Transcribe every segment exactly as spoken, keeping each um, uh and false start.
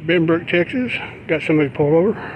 Benbrook, Texas. Got somebody pulled over.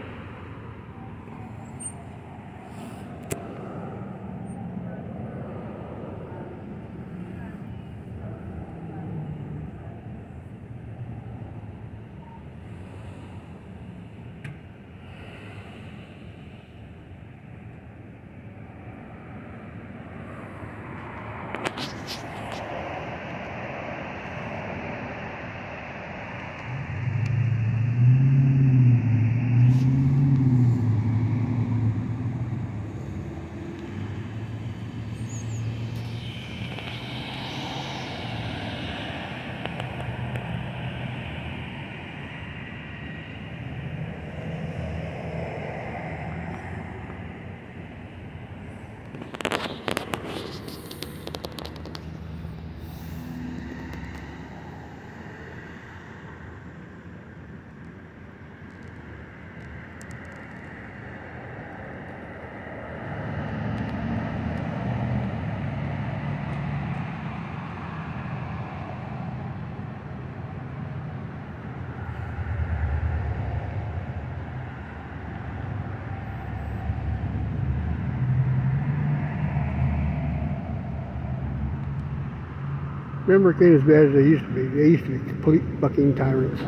Benbrook ain't as bad as they used to be. They used to be complete bucking tyrants.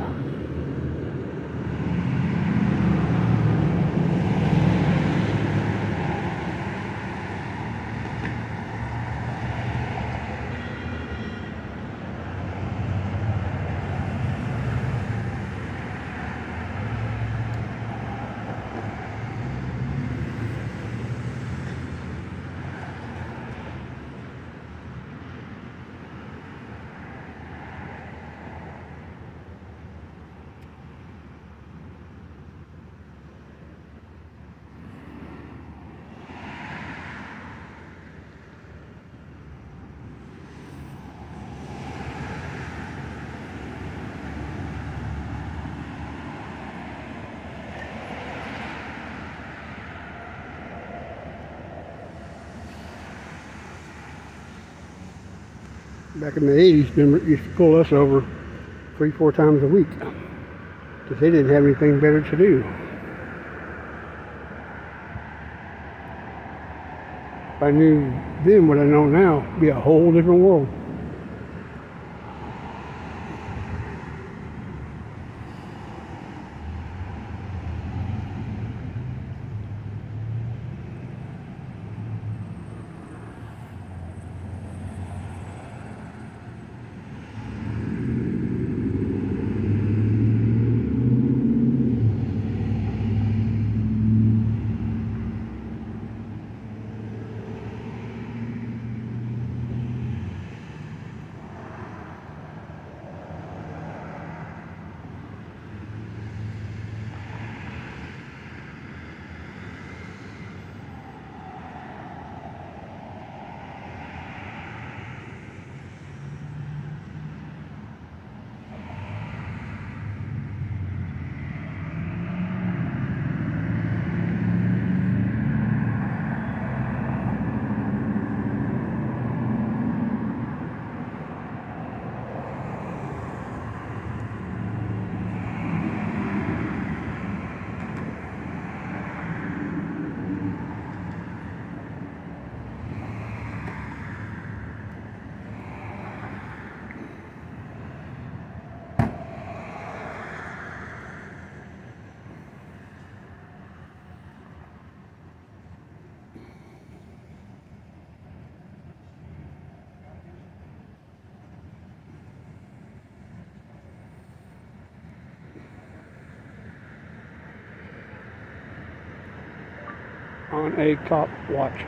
Back in the eighties, Benbrook used to pull us over three, four times a week because they didn't have anything better to do. If I knew then what I know now, it'd be a whole different world. On a cop watch.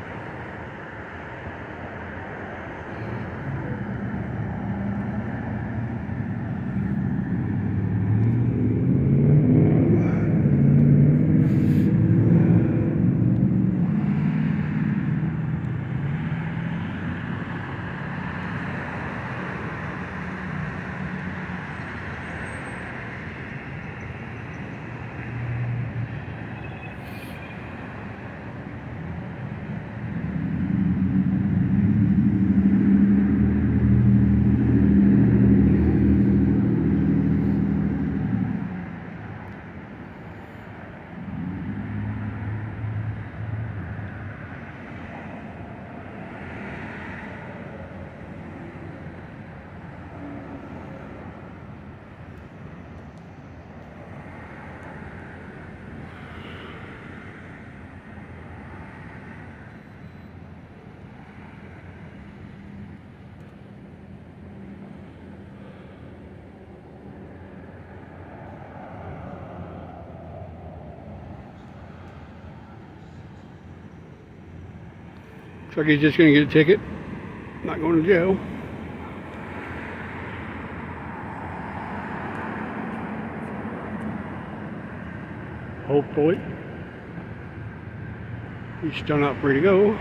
Looks like he's just going to get a ticket. Not going to jail. Hopefully. He's still not free to go.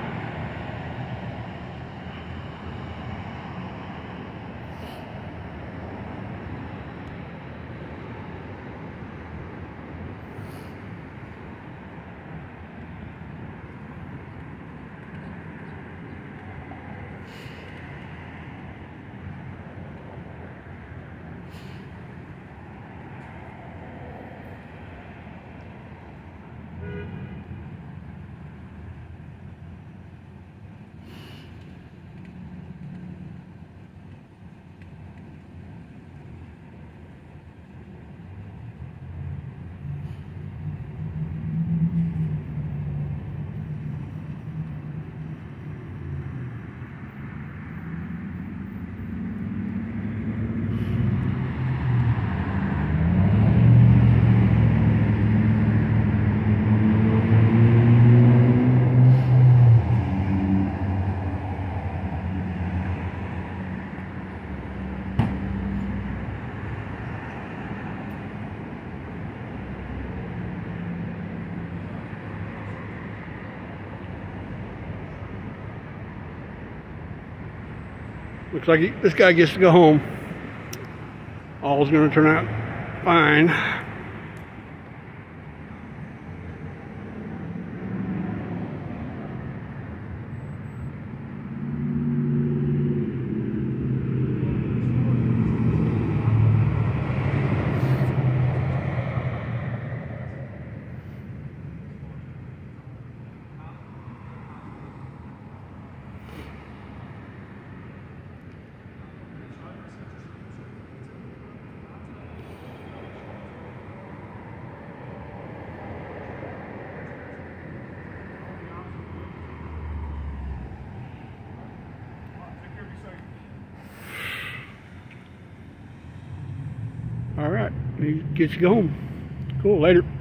Looks like he, this guy gets to go home. All's going to turn out fine. All right, he gets you home. Cool, later.